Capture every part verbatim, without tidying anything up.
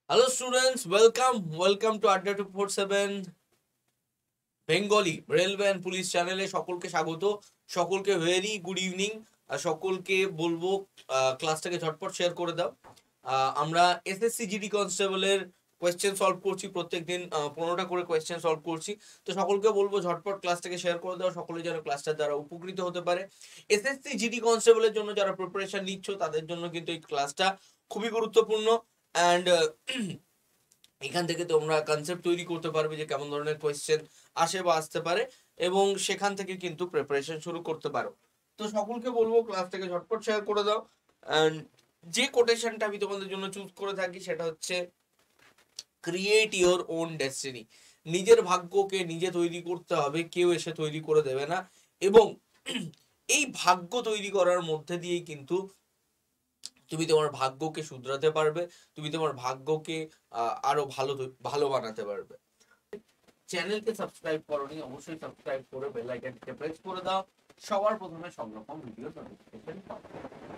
Hello students, welcome, welcome to Adda two forty-seven Bengali railway and police চ্যানেলে সকলকে স্বাগত। সকলকে ভেরি গুড ইভিনিং। আর সকলকে বলবো ক্লাসটাকে ঝটপট শেয়ার করে দাও। আমরা এসএসসি জিডি কনস্টেবলের কোয়েশ্চেন সলভ করছি, প্রত্যেকদিন পনেরোটা করে কোয়েশ্চেন সলভ করছি। তো সকলকে বলবো ঝটপট ক্লাসটাকে শেয়ার করে দাও, সকলে যেন ক্লাসটার দ্বারা উপকৃত হতে পারে। এসএসসি জিডি কনস্টেবলের জন্য যারা প্রিপারেশন নিচ্ছ তাদের জন্য কিন্তু এই ক্লাসটা খুবই গুরুত্বপূর্ণ। অ্যান্ড এখান থেকে তোমরা কনসেপ্ট তৈরি করতে পারবে যে কেমন ধরনের কোয়েশ্চেন আসে বা আসতে পারে, এবং সেখান থেকে কিন্তু প্রিপারেশন শুরু করতে পারো। তো সকলকে বলবো ক্লাসটাকে ঝটপট শেয়ার করে দাও। অ্যান্ড যে কোটেশনটা আমি তোমাদের জন্য চুজ করে থাকি সেটা হচ্ছে ক্রিয়েট ইওর ওন ডেস্টিনি। নিজের ভাগ্যকে নিজে তৈরি করতে হবে, কেউ এসে তৈরি করে দেবে না। এবং এই ভাগ্য তৈরি করার মধ্যে দিয়েই কিন্তু তুমি তোমার ভাগ্যকে শুধরাতে পারবে, তুমি তোমার ভাগ্যকে আরো ভালো ভালো বানাতে পারবে। চ্যানেলকে সাবস্ক্রাইব করোনি, অবশ্যই সাবস্ক্রাইব করে বেল আইকনটিকে প্রেস করে দাও, সবার প্রথমে সব রকম ভিডিও নোটিফিকেশন পাবে।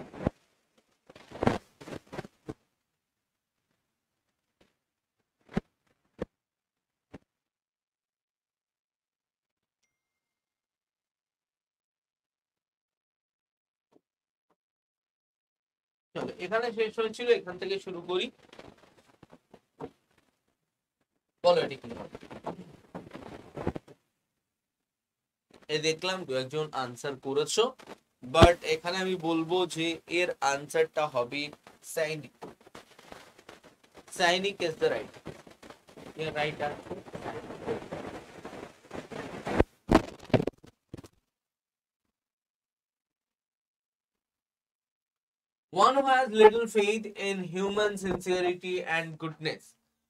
চলো এখানে শেষ হয়েছিল, এখান থেকে শুরু করি। বলো এটি কি হবে। এই দেখলাম দু একজন আনসার করেছো, বাট এখানে আমি বলবো যে এর আনসারটা হবে cynic. Cynic is the right right answer. One who has little faith in human sincerity and goodness.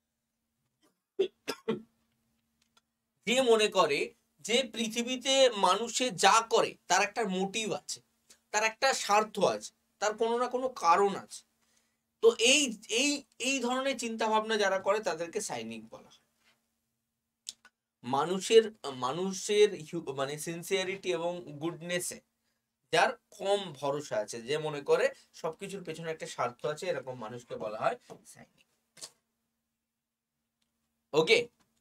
যে মনে করে যে পৃথিবীতে মানুষে যা করে তার একটা মোটিভ আছে, তার একটা স্বার্থ আছে, তার কোনো না কোনো কারণ আছে। তো এই এই এই ধরনের চিন্তা ভাবনা যারা করে তাদেরকে সাইনিক বলা হয়। মানুষের মানুষের মানে সিনসিয়ারিটি এবং গুডনেসে যার কম ভরসা আছে, যে মনে করে সবকিছুর পেছনে একটা স্বার্থ আছে, এরকম মানুষকে বলা হয় সাইনিক। ওকে,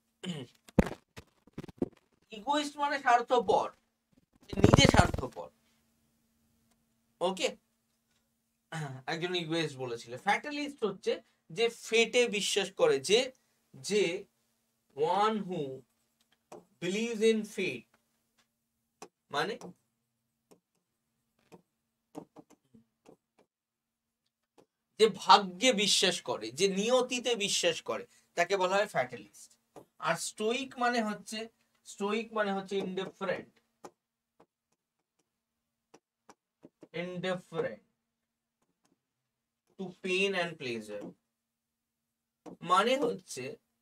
ইগোইস্ট মানে স্বার্থপর, নিজে স্বার্থপর। ওকে, একজন ইগোইস্ট বলেছিল। ফ্যাটালিস্ট হচ্ছে যে ফেটে বিশ্বাস করে, যে যে one who believes in fate, মানে যে ভাগ্যে বিশ্বাস করে, যে নিয়তিতে বিশ্বাস করে, তাকে বলা হয় ফ্যাটালিস্ট। আর স্টোইক মানে হচ্ছে স্টোইক মানে হচ্ছে indifferent indifferent to pain and pleasure, মানে হচ্ছে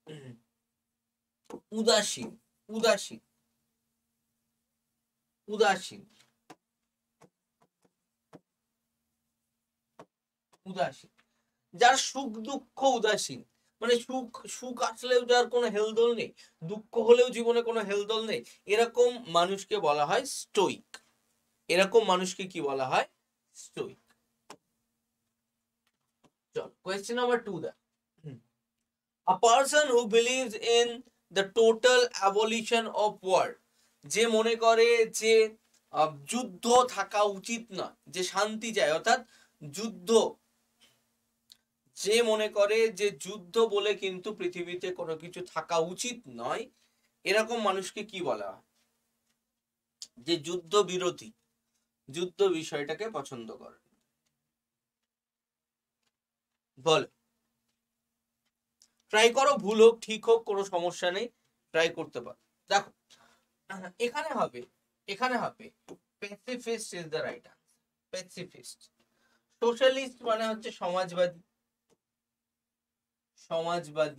উদাসীন উদাসীন উদাসীন উদাসীন যার সুখ দুঃখ উদাসীন, মানে সুখ সুখ আসলেও যার কোনো হেলদোল নেই, দুঃখ হলেও জীবনে কোনো হেলদোল নেই, এরকম মানুষকে বলা হয় স্টোইক। এরকম মানুষকে কি বলা হয়? স্টোইক। চল question number two the a person who believes in the total abolition of war. যে মনে করে যে যুদ্ধ থাকা উচিত নয়, যে শান্তি চায়, অর্থাৎ যুদ্ধ, যে মনে করে যে যুদ্ধ বলে কিন্তু পৃথিবীতে কোনো কিছু থাকা উচিত নয়, এরকম মানুষকে কি বলা হয়? যে যুদ্ধ বিরোধী, যুদ্ধ বিষয়টাকে পছন্দ করে। বল, ট্রাই করো, ভুল হোক ঠিক হোক কোনো সমস্যা নেই, ট্রাই করতে পারো। দেখো এখানে হবে এখানে হবে pacifist is the right answer. Pacifist. Socialist মানে হচ্ছে সমাজবাদী, সমাজবাদী।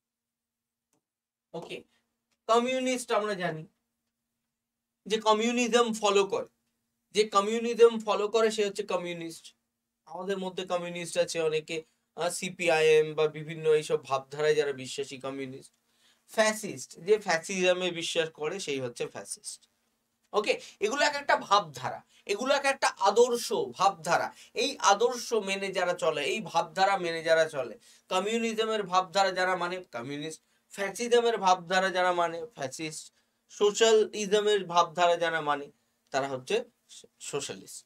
ওকে, কমিউনিস্ট আমরা জানি যে কমিউনিজম ফলো করে, যে কমিউনিজম ফলো করে সে হচ্ছে কমিউনিস্ট। আমাদের মধ্যে কমিউনিস্ট আছে অনেকে, সিপিআইএম বা বিভিন্ন এইসব ভাবধারায় যারা বিশ্বাসী কমিউনিস্ট। ফ্যাসিস্ট, যে ফ্যাসিজমে বিশ্বাস করে সেই হচ্ছে ফ্যাসিস্ট। ওকে, এগুলো এক একটা ভাবধারা, এগুলো এক একটা আদর্শ ভাবধারা। এই আদর্শ মেনে যারা চলে, এই ভাবধারা মেনে যারা চলে, কমিউনিজমের ভাবধারা যারা মানে কমিউনিস্ট, ফ্যাসিজমের ভাবধারা যারা মানে ফ্যাসিস্ট, সোশ্যালিজমের ভাবধারা যারা মানে তারা হচ্ছে socialist.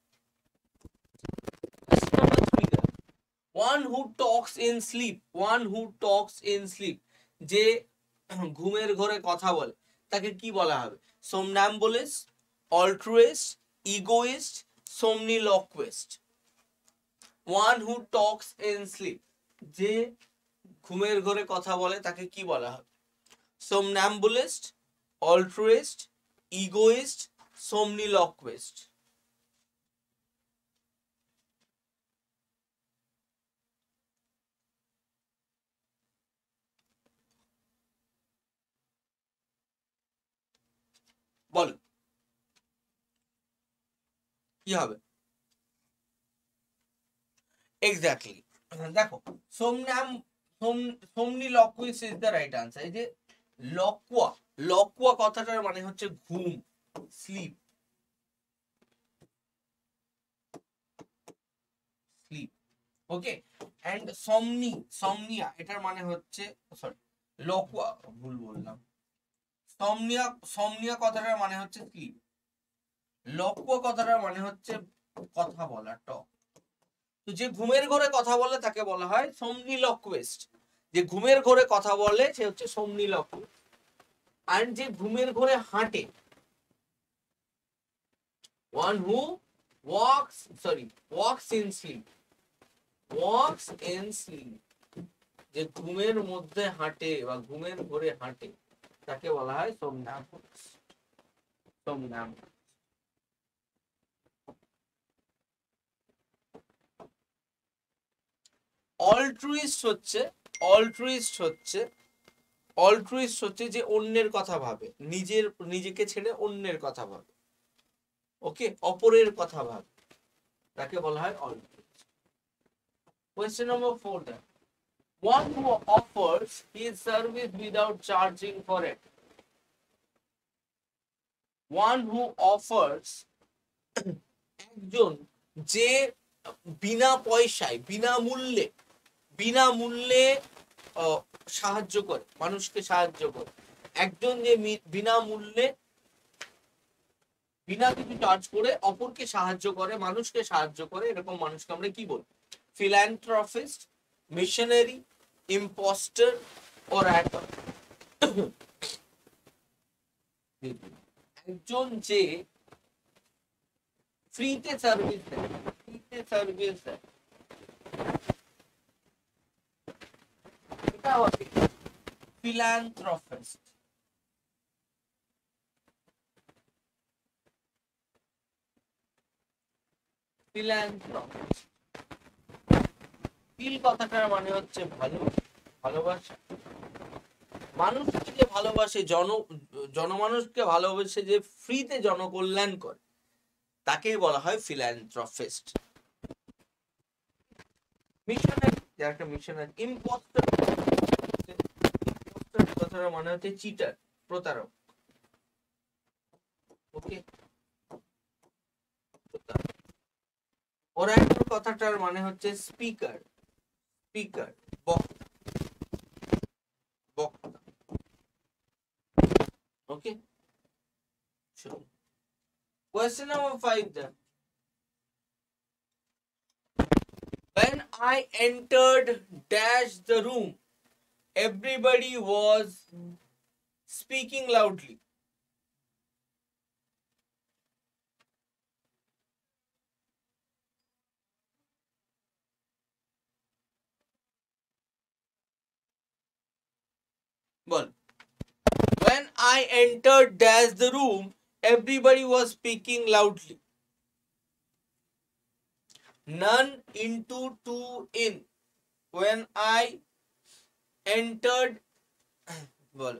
One who talks in sleep, one who talks in sleep, যে ঘুমের ঘরে কথা বলে তাকে কি বলা হবে? somnambulist, altruist, egoist, somniloquist. One who talks in sleep, যে ঘুমের ঘরে কথা বলে তাকে কি বলা হবে? somnambulist, altruist, egoist, somniloquist. বলো কি হবে? এক্স্যাক্টলি, দেখো সোমনাম somniloquist is the right answer. এই যে লকুয়া, লকুয়া কথাটার মানে হচ্ছে ঘুম, স্লিপ, স্লিপ। ওকে, এন্ড সমনি, সমনিয়া এটার মানে হচ্ছে, সরি লকুয়া ভুল বললাম, সমনিয়া, সমনিয়া কথাটার মানে হচ্ছে স্লিপ, লকুয়া কথাটার মানে হচ্ছে কথা বলা, টক। তো যে ঘুমের ঘরে কথা বলে তাকে বলা হয় somniloquist, যে ঘুমের ঘরে কথা বলে সে হচ্ছে somniloquist। আর যে ঘুমের ঘরে হাঁটে, one who walks, sorry walks in sleep, walks in sleep, যে ঘুমের মধ্যে হাঁটে বা ঘুমের ঘরে হাঁটে তাকে বলা হয় somnambulist, somnambulist। অলট্রুইস্ট হচ্ছে, অলট্রুইস্ট হচ্ছে, অলট্রুইস্ট হচ্ছে যে অন্যের কথা ভাবে, নিজের, নিজেকে ছেড়ে অন্যের কথা ভাবে, ওকে, অপরের কথা ভাবে, তাকে বলা হয় altruist. Question number four, one who offers his service without charging for it, one who offers, একজন যে বিনা পয়সায়, বিনামূল্যে, বিনামূল্যে সাহায্য করে, মানুষকে সাহায্য করে, একজন যে বিনামূল্যে, বিনা কিছু চার্জ করে অপরকে সাহায্য করে, মানুষকে সাহায্য করে, এরকম মানুষকে আমরা কি বলি? Philanthropist, missionary, impostor, orator. একজন যে ফ্রিতে সার্ভিস দেয়, ফ্রিতে সার্ভিস দেয়, এটা হবে ফিল্যান্থ্রপিস্ট। ফিল্যান্থ্রপিস্ট, ফিল কথাটার মানে হচ্ছে ভালো, ভালোবাসা, মানুষকে যে ভালোবাসে, জন জনমানুষকে ভালোবাসে, যে ফ্রিতে জনকল্যাণ করে, তাকেই বলা হয় ফিল্যান্থ্রপিস্ট। মিশনারি, যারা একটা মিশনারি। ইম্পোস্টার, ইম্পোস্টার কথাটার মানে হচ্ছে চিটার, প্রতারক, ওকে। ওরাটর কথাটার মানে হচ্ছে স্পিকার, স্পিকার, বক্তা, বক্তা, ওকে। Question number five then. When I entered dash the room, everybody was speaking loudly. Well, when I entered dash the room, everybody was speaking loudly. None into two in. When I entered, বল,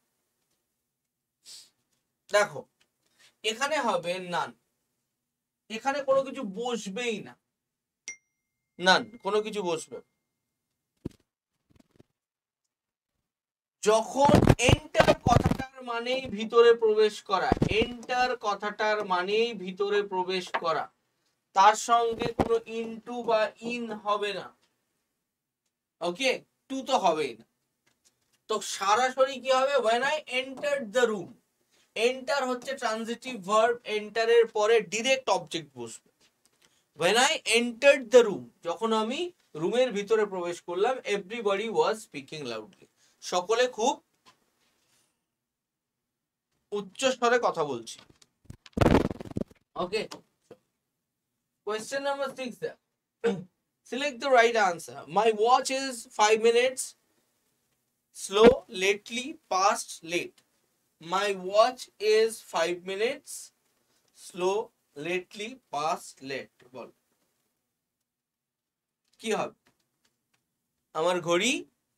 দেখো এখানে হবে নান, এখানে কোনো কিছু বসবেই না, নান কোনো কিছু বসবে। যখন এন্টার কথাটার মানেই ভিতরে প্রবেশ করা, এন্টার কথাটার মানেই ভিতরে প্রবেশ করা, তার সঙ্গে কোনো ইনটু বা ইন হবে না, ওকে, টু তো হবেই না। তো সরাসরি কি হবে, when I entered the room, enter হচ্ছে ট্রানজিটিভ ভার্ব, এন্টারের পরে ডিরেক্ট অবজেক্ট বসবে। when I entered the room, যখন আমি রুমের ভিতরে প্রবেশ করলাম, everybody was speaking loudly, সকলে খুব উচ্চ স্বরে কথা বলছি, ওকে। Question number six, select the right answer. My watch is five minutes slow, lately, past, late. My watch is five minutes slow, lately, past, late. বল কি হবে? আমার ঘড়ি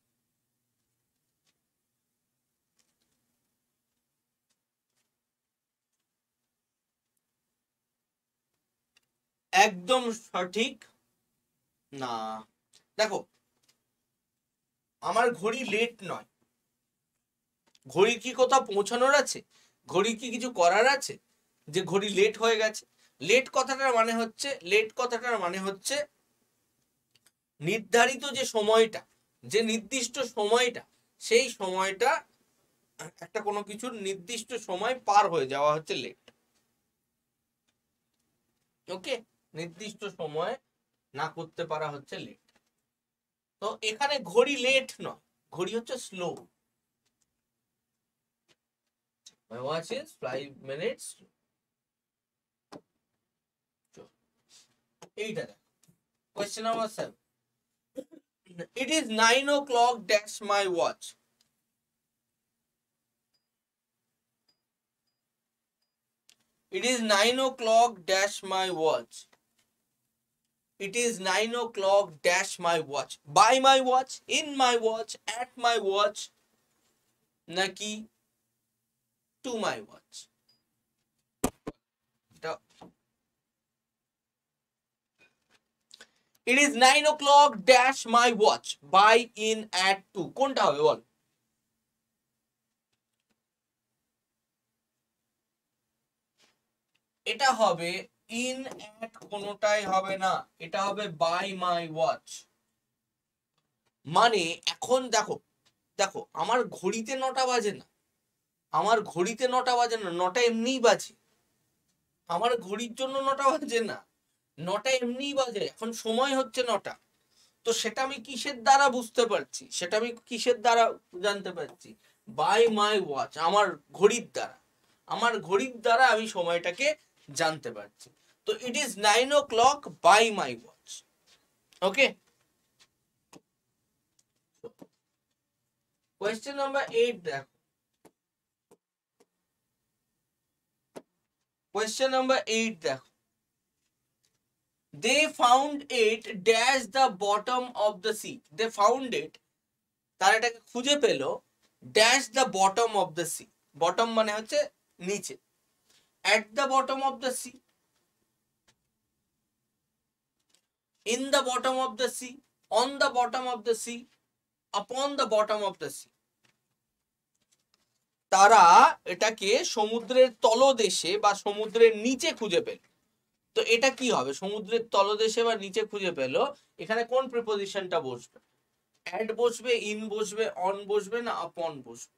একদম সঠিক না। দেখো, আমার ঘড়ি লেট নয়, ঘড়ির কি কোথাও পৌঁছানোর আছে, ঘড়ি কি কিছু করার আছে যে ঘড়ি লেট হয়ে গেছে? লেট কথাটার মানে হচ্ছে, লেট কথাটার মানে হচ্ছে নির্ধারিত যে সময়টা, যে নির্দিষ্ট সময়টা, সেই সময়টা একটা কোনো কিছুর নির্দিষ্ট সময় পার হয়ে যাওয়া হচ্ছে লেট, ওকে। নির্দিষ্ট সময় না করতে পারা হচ্ছে লেট। তো এখানে ঘড়ি লেট নয়, ঘড়ি হচ্ছে slow. My watch is five minutes. এইটা দেখ, question number seven. It is nine o'clock dash my watch. It is nine o'clock dash my watch. It is nine o'clock dash my watch. By my watch, in my watch, at my watch, naki to my watch. It is nine o'clock dash my watch. By, in, at, to. কোনটা হবে বল? এটা হবে in, at, কোনোটাই হবে না, এটা হবে by my watch. মানে এখন দেখো, দেখো আমার ঘড়িতে নটা বাজে না, আমার ঘড়িতে নটা বাজে না, নটা এমনিই বাজে, আমার ঘড়ির জন্য নটা বাজে না, নটা এমনিই বাজে, এখন সময় হচ্ছে নটা। তো সেটা আমি কিসের দ্বারা বুঝতে পারছি, সেটা আমি কিসের দ্বারা জানতে পারছি? বাই মাই ওয়াচ, আমার ঘড়ির দ্বারা, আমার ঘড়ির দ্বারা আমি সময়টাকে জানতে পারছি। তো it is nine o'clock by my watch, okay. Question number eight দেখো, কোয়েশ্চেন নাম্বার এইট দেখো, they found it dash the bottom of the sea. They found it, তারা এটাকে খুঁজে পেল, dash the bottom of the sea. bottom মানে হচ্ছে নিচে, at the bottom of the sea, in the bottom of the sea, on the bottom of the sea, upon the bottom of the sea. তারা এটাকে সমুদ্রের তলদেশে বা সমুদ্রের নিচে খুঁজে পেল। তো এটা কি হবে? সমুদ্রের তলদেশে বা নিচে খুঁজে পেল, এখানে কোন প্রিপোজিশনটা বসবে? অ্যাট বসবে, ইন বসবে, অন বসবে, না আপন বসবে?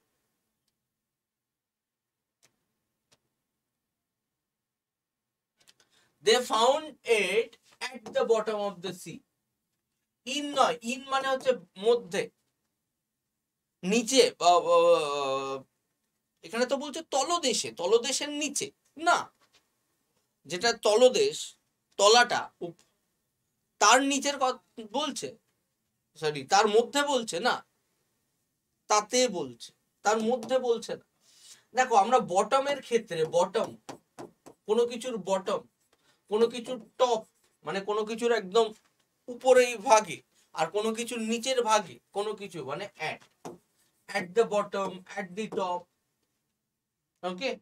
They found it at the bottom of the sea. In নয়, ইন মানে হচ্ছে মধ্যে, নিচে, এখানে তো বলছে তলদেশে, তলদেশের নিচে না, যেটা তলদেশ, তলাটা তার নিচের কথা বলছে, সরি তার মধ্যে বলছে না, তাতে বলছে, তার মধ্যে বলছে না। দেখো আমরা বটমের ক্ষেত্রে, বটম কোনো কিছুর বটম, কোনো কিছুর টপ মানে কোনো কিছুর একদম উপরেই ভাগে, আর কোনো কিছুর নিচের ভাগে কোনো কিছু মানে at, at the bottom, at the top, okay.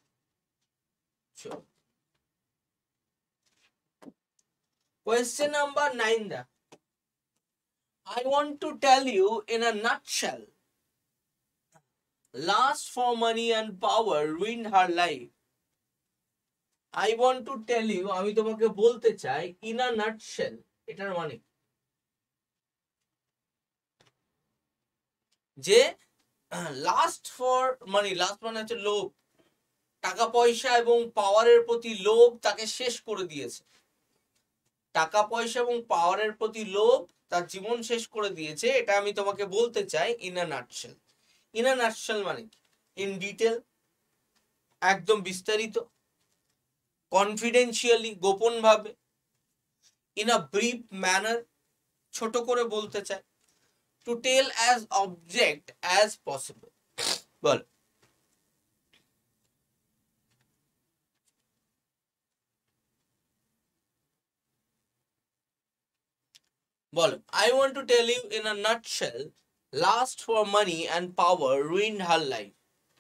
Question number nine. I want to tell you in a nutshell lust for money and power ruined her life. I want to tell you, আমি তোমাকে বলতে চাই, in a nutshell, এটার মানে যে last for money, last মানে হচ্ছে লোভ, টাকা পয়সা এবং পাওয়ারের প্রতি লোভ তাকে শেষ করে দিয়েছে। টাকা পয়সা এবং পাওয়ারের প্রতি লোভ তার জীবন শেষ করে দিয়েছে, এটা আমি তোমাকে বলতে চাই in a nutshell. In a nutshell মানে ইন ডিটেল, একদম বিস্তারিত, কনফিডেন্সিয়ালি, গোপন ভাবে, ইন আ ব্রিফ ম্যানার, ছোট করে বলতে চাই, to tell as object as possible. বল বল I want to tell you in a nutshell, lust for money and power ruined her life.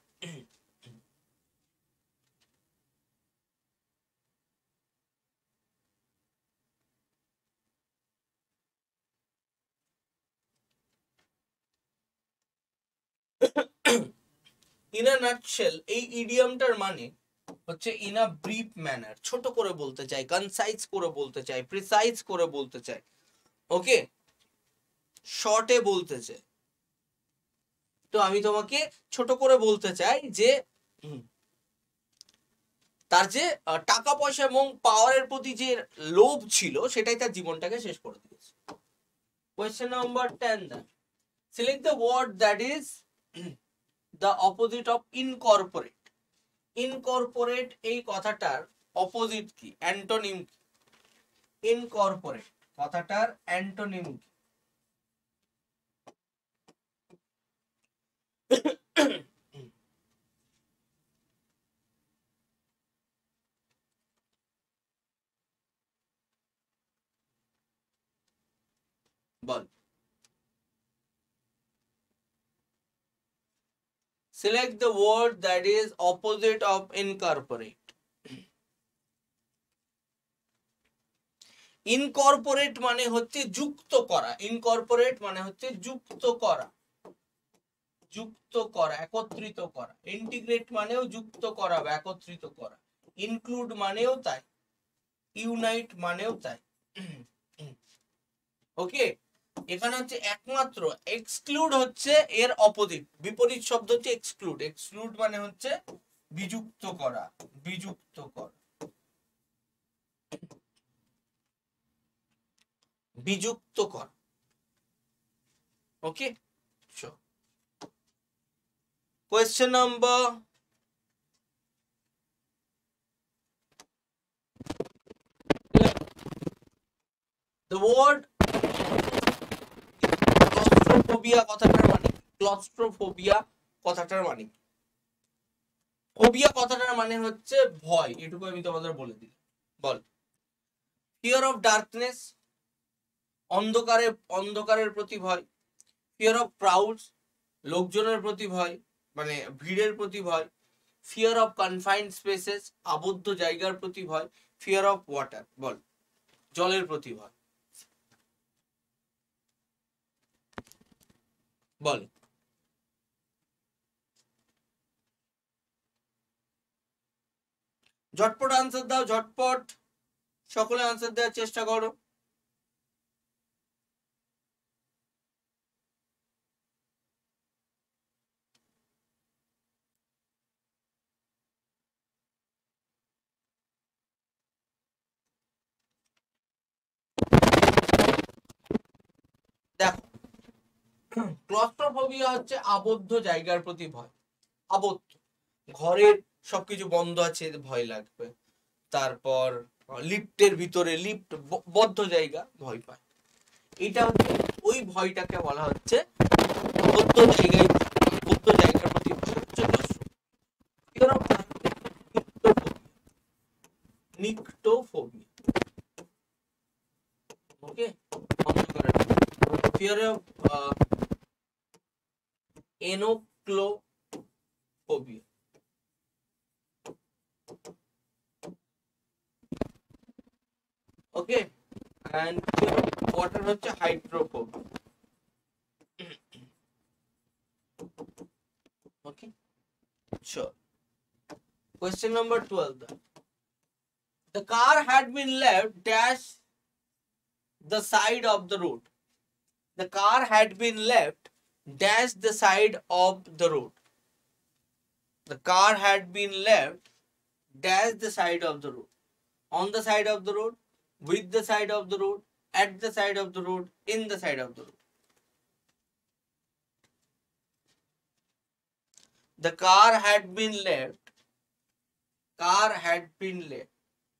In a nutshell, এই ইডিয়ামটার মানে হচ্ছে ইন আ ব্রিফ ম্যানার, ছোট করে বলতে চাই, কনসাইজ করে বলতে চাই, প্রিসাইজ করে বলতে চাই, ওকে, শর্টে বলতে চাই। তো আমি তোমাকে ছোট করে বলতে চাই যে তার যে টাকা পয়সা এবং পাওয়ারের প্রতি যে লোভ ছিল সেটাই তার জীবনটাকে শেষ করে দিয়েছে। Question number ten, then select the word that is the opposite of incorporate. Incorporate এই কথাটার অপোজিট কি, অ্যান্টোনিম কি? ইনকর্পোরেট কথাটার অ্যান্টোনিম কি? বল। Select the word that is opposite of incorporate. Incorporate মানে হচ্ছে যুক্ত করা, ইনকর্পোরেট মানে হচ্ছে যুক্ত করা, যুক্ত করা, একত্রিত করা। ইন্টিগ্রেট মানেও যুক্ত করা বা একত্রিত করা। ইনক্লুড মানেও তাই, ইউনাইট মানেও তাই। ওকে, এখানে হচ্ছে একমাত্র এক্সক্লুড হচ্ছে এর অপোজিট, বিপরীত শব্দ হচ্ছে এক্সক্লুড। এক্সক্লুড মানে হচ্ছে বিযুক্ত করা, বিযুক্ত করা, বিযুক্ত করা। Okay, question number the word claustrophobia কথাটার মানে, ক্লস্ট্রোফোবিয়া কথাটার মানে, ফোবিয়া কথাটার মানে হচ্ছে ভয়, এটুকু আমি তোমাদের বলে দিই। বল। ফিয়ার অফ ডার্কনেস, অন্ধকারে, অন্ধকারের প্রতি ভয়। ফিয়ার অফ ক্রাউডস, লোকজনের প্রতি ভয়, মানে ভিড়ের প্রতি ভয়। ফিয়ার অফ কনফাইন্ড স্পেসেস, আবদ্ধ জায়গার প্রতি ভয়। ফিয়ার অফ ওয়াটার, বল, জলের প্রতি ভয়। বল। ঝটপট আনসার দাও, ঝটপট, সকলে আনসার দেওয়ার চেষ্টা করো। দেখো, ক্লস্ট্রোফোবিয়া হচ্ছে আবদ্ধ জায়গার প্রতি ভয়। আবদ্ধ ঘরের সবকিছু বন্ধ আছে, ভয় লাগবে। তারপর লিফটের ভিতরে, লিফট বদ্ধ জায়গা, ভয় পায়। এটা হচ্ছে ওই ভয়টাকে বলা হচ্ছে আবদ্ধ জায়গায়, আবদ্ধ জায়গার প্রতি ভয় হচ্ছে nyctophobia. Okay, fear of enochlophobia. Okay, and water হচ্ছে hydrophobia. Okay, Sure. Question number twelve. The car had been left dash the side of the road. The car had been left dash the side of the road. The car had been left dash the side of the road. On the side of the road, with the side of the road, at the side of the road, in the side of the road. The car had been left. Car had been left.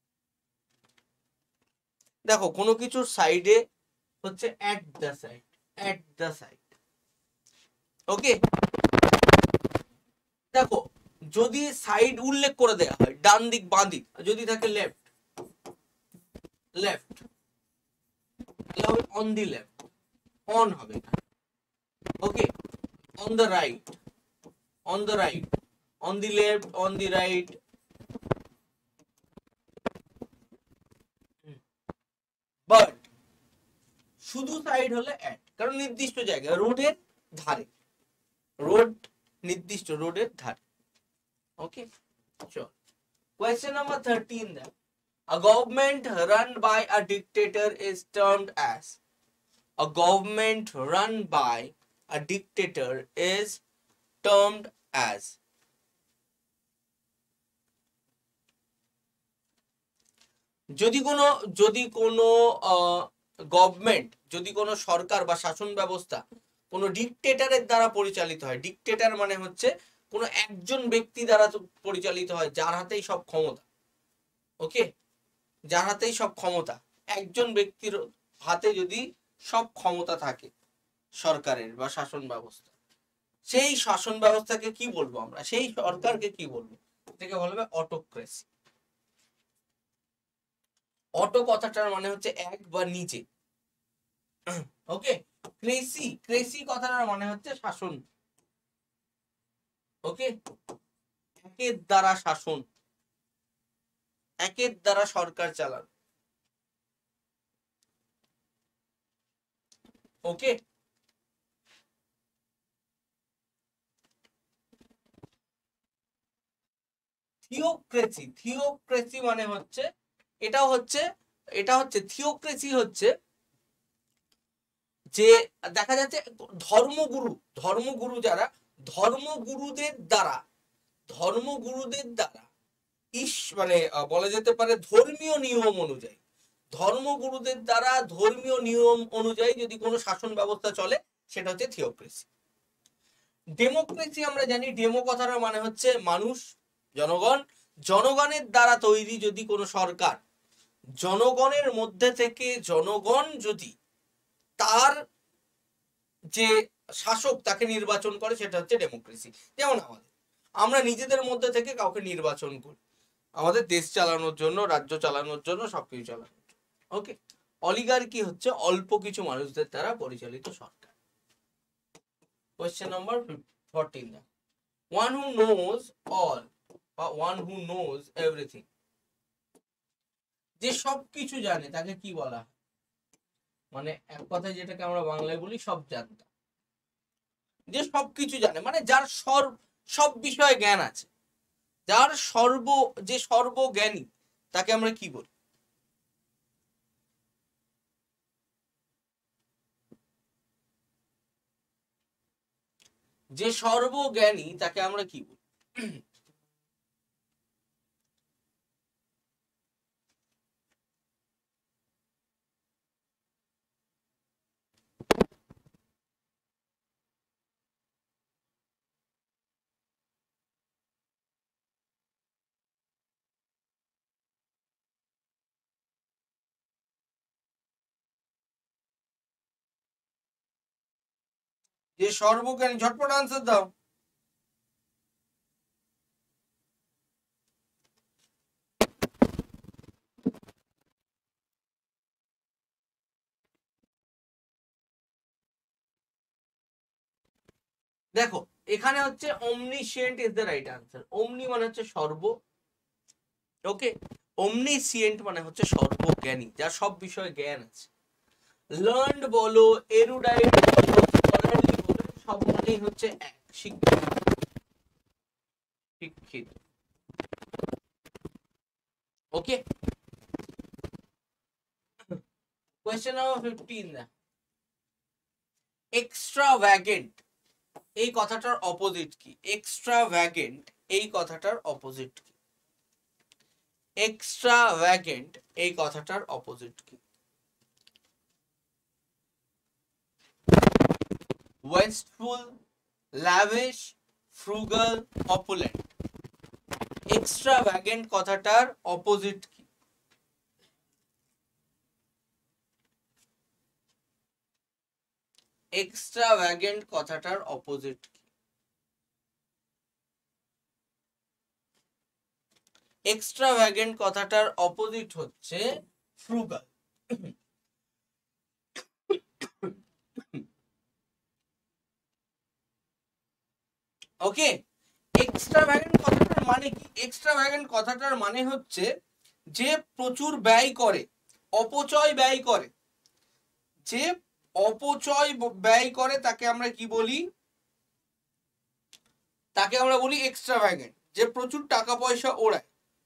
দেখো কোনো কিছুর সাইডে হচ্ছে at the side, at the side. ওকে, দেখো যদি side উল্লেখ করে দেয়া হয় ডান দিক বাঁ দিক, যদি থাকে লেফট লেফট তাহলে হবে অন দি লেফট, অন হবে না। Okay, on the right, on the right, on the left, on the right. But শুধু সাইড হলে অ্যাট, কারণ নির্দিষ্ট জায়গায় রোডের ধারে, রোড নির্দিষ্ট রোডের ধারে। ওকে, চল কোয়েশ্চেন নাম্বার thirteen দেখ, a government run by a dictator is termed as, a government run by a dictator is termed as, যদি কোনো যদি কোনো গভর্নমেন্ট, যদি কোনো সরকার বা শাসন ব্যবস্থা কোনো ডিকটেটরের দ্বারা পরিচালিত হয়, ডিকটেটর মানে হচ্ছে কোনো একজন ব্যক্তি দ্বারা পরিচালিত হয় যার হাতেই সব ক্ষমতা। ওকে, যার হাতেই সব ক্ষমতা, একজন ব্যক্তির হাতে যদি সব ক্ষমতা থাকে সরকারের বা শাসন ব্যবস্থা, সেই শাসন ব্যবস্থাকে কি বলবো আমরা, সেই সরকারকে কি বলবো, এটাকে বলা হবে অটোক্রেসি। অটো কথাটার মানে হচ্ছে এক বা নিচে। ওকে, ক্রেসি, ক্রেসি কথাটার মানে হচ্ছে শাসন। ওকে, একের দ্বারা শাসন, একের দ্বারা সরকার চালান। ওকে, থিওক্রেসি, থিওক্রেসি মানে হচ্ছে এটা হচ্ছে এটা হচ্ছে থিওক্রেসি হচ্ছে যে দেখা যাচ্ছে ধর্মগুরু, ধর্মগুরু যারা, ধর্মগুরুদের দ্বারা, ধর্মগুরুদের দ্বারা ইস মানে বলা যেতে পারে ধর্মীয় নিয়ম অনুযায়ী, ধর্মগুরুদের দ্বারা ধর্মীয় নিয়ম অনুযায়ী যদি কোনো শাসন ব্যবস্থা চলে সেটা হচ্ছে থিওক্রেসি। ডেমোক্রেসি আমরা জানি, ডেমো কথাটা মানে হচ্ছে মানুষ, জনগণ, জনগণের দ্বারা তৈরি যদি কোনো সরকার, জনগণের মধ্যে থেকে জনগণ যদি তার যে শাসক তাকে নির্বাচন করে সেটা হচ্ছে ডেমোক্রেসি। যেমন আমাদের, আমরা নিজেদের মধ্যে থেকে কাউকে নির্বাচন করি আমাদের দেশ চালানোর জন্য, রাজ্য চালানোর জন্য, সবকিছু চালানোর জন্য। ওকে, অলিগার্কি হচ্ছে অল্প কিছু মানুষদের দ্বারা পরিচালিত সরকার। Question number fourteen, one who knows all বা one who knows everything, যে সবকিছু জানে তাকে কি বলা হয়, মানে এক কথায় যেটাকে আমরা বাংলায় বলি সব জানতা, যে সবকিছু জানে মানে যার সর্ব সব বিষয়ে জ্ঞান আছে, যার সর্ব যে সর্বজ্ঞানী তাকে আমরা কি বলি, যে সর্বজ্ঞানী তাকে আমরা কি বলি? যে সর্বজ্ঞানী, ঝটপট আনসার দাও। দেখো এখানে হচ্ছে omniscient is the right answer. omni মানে হচ্ছে সর্ব, ওকে, omniscient মানে হচ্ছে সর্বজ্ঞানী, যার সব বিষয়ে জ্ঞান আছে। লার্নড বলো, এরুডাইট বলো, স্কলারলি বলো, সব মানেই হচ্ছে এক, শিক্ষিত, okay, question number fifteen, extravagant এই কথাটার অপোজিট কি? এক্সট্রাভ্যাগেন্ট এই কথাটার অপোজিট কি? এক্সট্রাভ্যাগেন্ট এই কথাটার অপোজিট কি? Wasteful, lavish, frugal, opulent. Extravagant কথাটার অপোজিট কি? এক্সট্রাভ্যাগেন্ট কথাটার অপোজিট কি? এক্সট্রাভ্যাগেন্ট কথাটার অপোজিট হচ্ছে ফ্রুগাল। ওকে, এক্সট্রাভ্যাগেন্ট কথাটার মানে কি? এক্সট্রাভ্যাগেন্ট কথাটার মানে হচ্ছে যে প্রচুর ব্যয় করে, অপচয় ব্যয় করে। যে অপচয় ব্যয় করে তাকে আমরা কি বলি? তাকে আমরা বলি এক্সট্রাভ্যাগেন্ট। যে প্রচুর টাকা পয়সা ওড়ায়,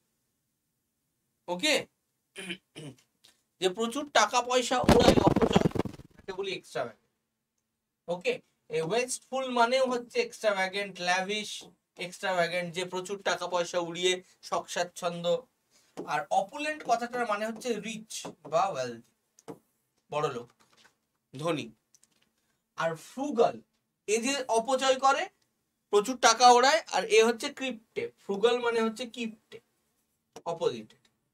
ওকে, যে প্রচুর টাকা পয়সা ওড়ায়, অপচয়, তাকে বলি এক্সট্রাভ্যাগেন্ট। ওকে, এই ওয়েস্টফুল মানেও হচ্ছে এক্সট্রাভ্যাগেন্ট, ল্যাভিশ এক্সট্রাভ্যাগেন্ট, যে প্রচুর টাকা পয়সা উড়িয়ে শখ স্বাচ্ছন্দ্য। আর অপুলেন্ট কথাটার মানে হচ্ছে রিচ বা ওয়েলথ, বড় লোক, ধনী। আর ফ্রুগাল এ যে অপচয় করে, প্রচুর টাকা ওড়ায়, আর এ হচ্ছে ক্রিপ্টে। ফ্রুগাল মানে হচ্ছে কিপ্টে, opposite.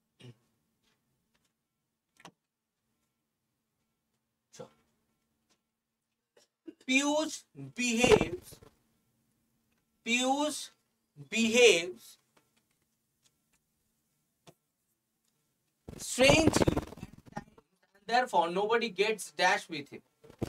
Piyush behaves Piyush behaves strangely at times, and therefore nobody gets dash with him.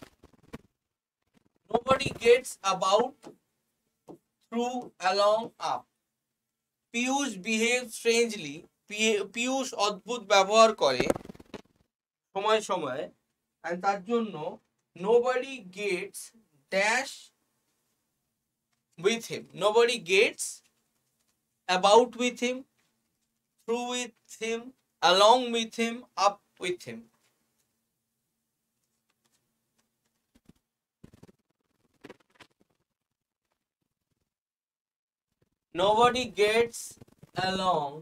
Nobody gets about, through, along, up. Piyush behaves strangely. Piyush অদ্ভুত ব্যবহার করে সময় সময়, and তার জন্য nobody gets dash with him. Nobody gets about with him, through with him, along with him, up with him. Nobody gets along.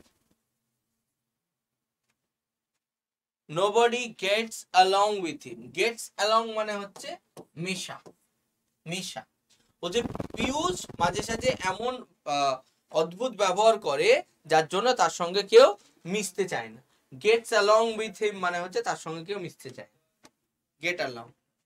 Nobody gets along with him. Gets along মানে হচ্ছে মিশা, মিশা। ও যে পিয়ুষ মাঝে সাঝে এমন অদ্ভুত ব্যবহার করে যার জন্য তার সঙ্গে কেউ মিশতে চায় না। গেটস অ্যালং উইথ হিম মানে হচ্ছে তার সঙ্গে কেউ মিশতে চায়। Get along.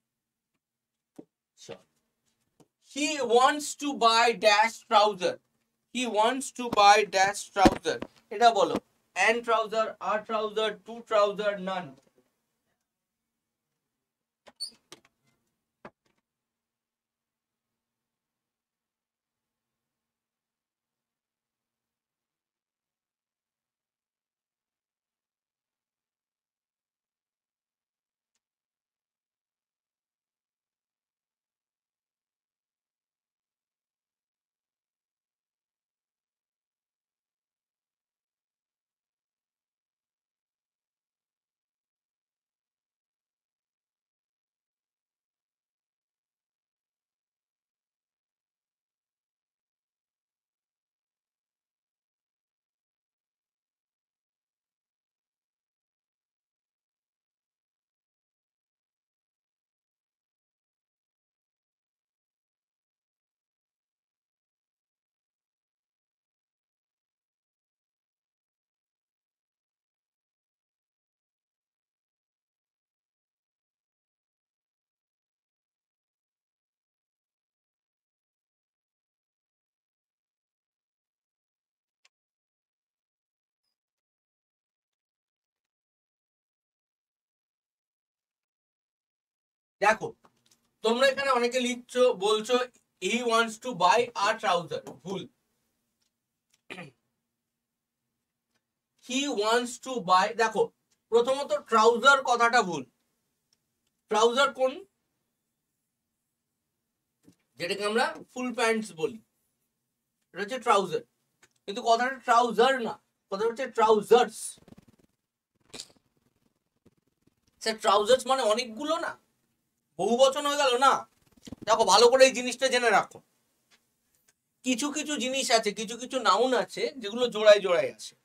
He wants to buy dash trouser. He wants to buy dash trouser. এটা বলো, and trouser, a trouser, two trouser, none. দেখো তোমরা এখানে অনেকে লিখছো, বলছো he wants to buy a trouser. ভুল। he wants to buy, দেখো প্রথমত ট্রাউজার কথাটা ভুল। ট্রাউজার কোন, যেটাকে আমরা ফুল প্যান্টস বলি, এটা হচ্ছে ট্রাউজার, কিন্তু কথাটা ট্রাউজার না, কথা হচ্ছে ট্রাউজার্স। স্যার ট্রাউজার্স মানে অনেকগুলো না, বহু বচন হয়ে গেল না। দেখো ভালো করে এই জিনিসটা জেনে রাখো, কিছু কিছু জিনিস আছে, কিছু কিছু নাউন আছে যেগুলো জোড়ায় জোড়ায় আছে,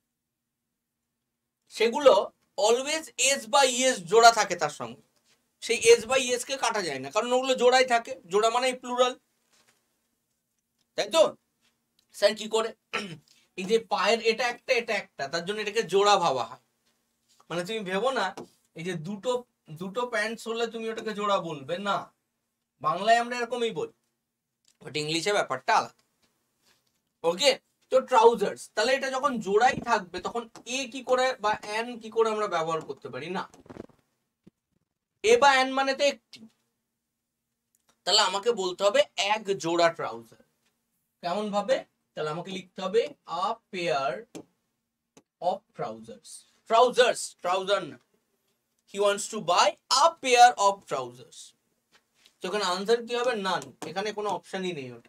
সেগুলো অলওয়েজ এস বা ইএস জোড়া থাকে তার সঙ্গে, সেই এস বা ইএস কে কাটা যায় না, কারণ ওগুলো জোড়াই থাকে, জোড়া মানে প্লুরাল, তাই তো? স্যার কি করে? এই যে পায়ের এটা একটা এটা একটা, তার জন্য এটাকে জোড়া ভাবা হয়। মানে তুমি ভেবো না এই যে দুটো দুটো প্যান্টস হলে তুমি ওটাকে জোড়া বলবে না, বাংলায় আমরা এরকমই বলি, বাট ইংলিশে ব্যাপারটা আলাদা। ওকে, তো ট্রাউজার্স, তাহলে এটা যখন জোড়াই থাকবে তখন এ কি করে বা এন কি করে আমরা ব্যবহার করতে পারি না, এ বা এন মানে তো একটি, তাহলে আমাকে বলতে হবে এক জোড়া ট্রাউজার। কেমন ভাবে? তাহলে আমাকে লিখতে হবে a pair of trousers. Trousers, trouser না, he wants to buy a pair of trousers. তো এখানে আনসার কি হবে? নান, এখানে কোনো অপশনই নেই ওটা।